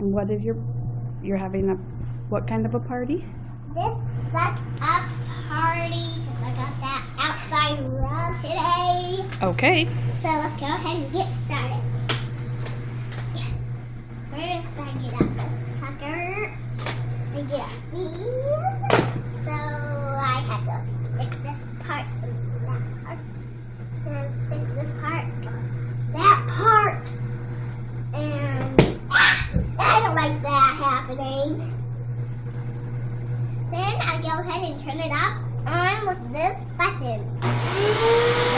And what is you're having what kind of a party? This suck up party because I got that outside rub today. Okay. So let's go ahead and get started. First I get out the sucker. I get out these. So I have to stick this part in that part. And stick this part that part. And I don't like that happening. Then I go ahead and turn it up on with this button.